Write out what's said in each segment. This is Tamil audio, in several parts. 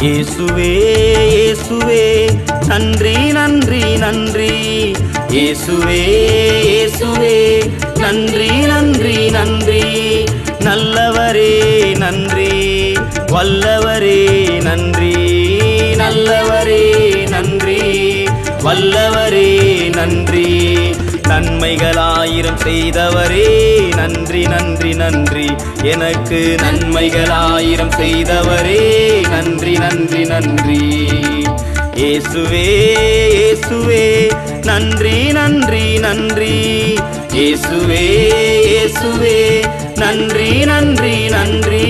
இயேசுவே இயேசுவே நன்றி நன்றி நன்றி இயேசுவே இயேசுவே நன்றி நன்றி நன்றி நல்லவரே நன்றி வல்லவரே நன்றி நல்லவரே நன்றி வல்லவரே நன்றி நன்மைகளாயிரம் செய்தவரே நன்றி நன்றி நன்றி எனக்கு நன்மைகளாயிரம் செய்தவரே நன்றி நன்றி நன்றி இயேசுவே இயேசுவே நன்றி நன்றி நன்றி இயேசுவே இயேசுவே நன்றி நன்றி நன்றி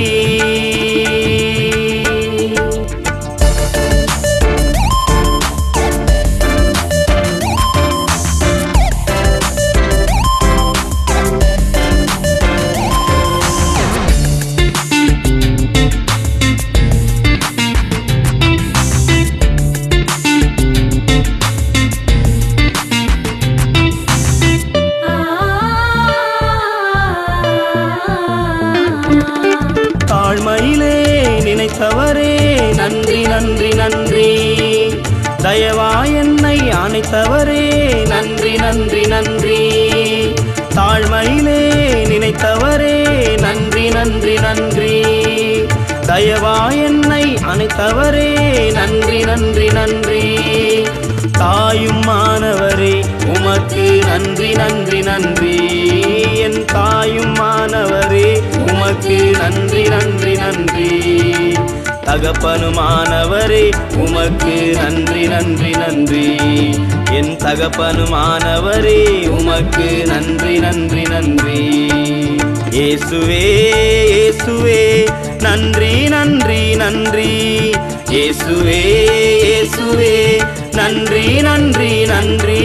தாழ்மையிலே நினைத்தவரே நன்றி நன்றி நன்றி தயவாய் என்னை அணைத்தவரே நன்றி நன்றி நன்றி தாழ்மையிலே நினைத்தவரே நன்றி நன்றி நன்றி தயவாய் என்னை அணைத்தவரே நன்றி நன்றி நன்றி தாயும் மாணவரே உமக்கு நன்றி நன்றி நன்றி என் தாயும் மாணவரே உமக்கு நன்றி நன்றி நன்றி தகப்பனுமானவரே உமக்கு நன்றி நன்றி நன்றி என் தகப்பனுமானவரே உமக்கு நன்றி நன்றி நன்றி இயேசுவே இயேசுவே நன்றி நன்றி நன்றி இயேசுவே இயேசுவே நன்றி நன்றி நன்றி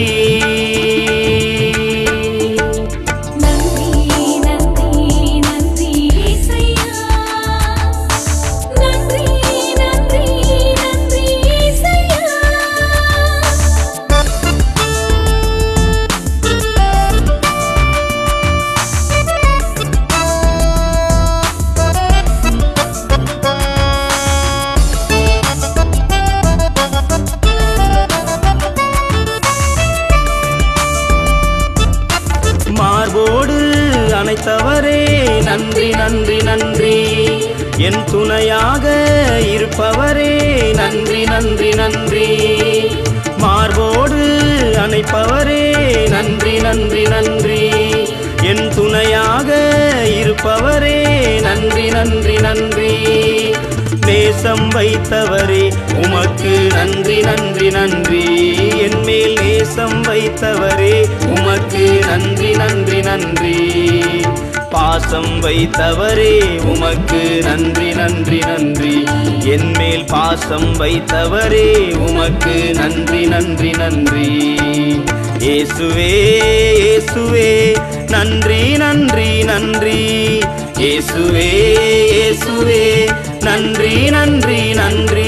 மார்போடு அணைத்தவரே நன்றி நன்றி நன்றி என் துணையாக இருப்பவரே நன்றி நன்றி நன்றி மார்போடு அணைப்பவரே நன்றி நன்றி நன்றி என் துணையாக இருப்பவரே நன்றி நன்றி நன்றி நேசம் வைத்தவரே உமக்கு நன்றி நன்றி நன்றி என் மேல் நேசம் வைத்தவரே உமக்கு நன்றி நன்றி நன்றி பாசம் வைத்தவரே உமக்கு நன்றி நன்றி நன்றி என் மேல் பாசம் வைத்தவரே உமக்கு நன்றி நன்றி நன்றி இயேசுவே இயேசுவே நன்றி நன்றி நன்றி இயேசுவே இயேசுவே நன்றி நன்றி நன்றி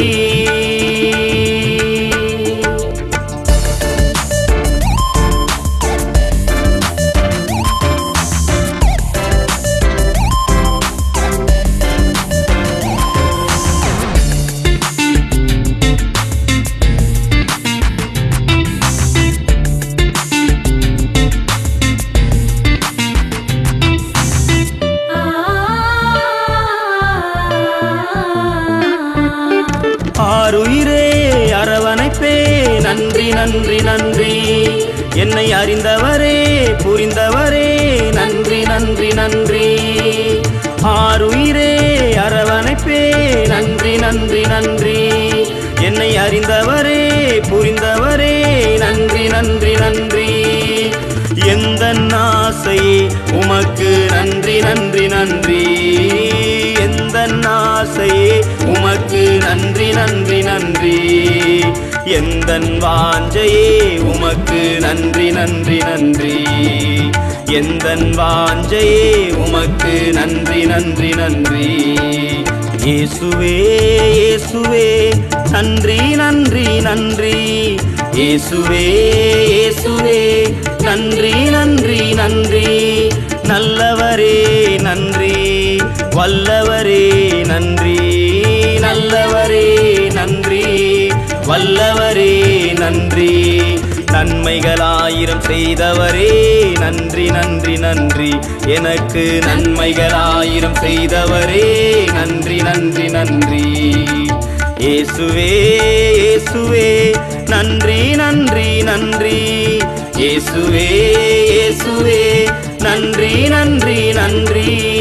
ஆருயிரே அரவணைப்பே நன்றி நன்றி நன்றி என்னை அறிந்தவரே புரிந்தவரே நன்றி நன்றி நன்றி ஆருயிரே அரவணைப்பே நன்றி நன்றி நன்றி என்னை அறிந்தவரே புரிந்தவரே நன்றி நன்றி நன்றி எந்த ஆசையே உமக்கு நன்றி நன்றி நன்றி எந்த ஆசையே உமக்கு நன்றி நன்றி நன்றி எந்தன் வாஞ்சையே உமக்கு நன்றி நன்றி நன்றி எந்தன் வாஞ்சையே உமக்கு நன்றி நன்றி நன்றி இயேசுவே இயேசுவே நன்றி நன்றி நன்றி இயேசுவே இயேசுவே நன்றி நன்றி நன்றி நல்லவரே நன்றி வல்லவரே நன்றி நல்லவரே நன்றி வல்லவரே நன்றி நன்மைகளாயிரம் செய்தவரே நன்றி நன்றி நன்றி எனக்கு நன்மைகளாயிரம் செய்தவரே நன்றி நன்றி நன்றி இயேசுவே இயேசுவே நன்றி நன்றி நன்றி இயேசுவே இயேசுவே நன்றி நன்றி நன்றி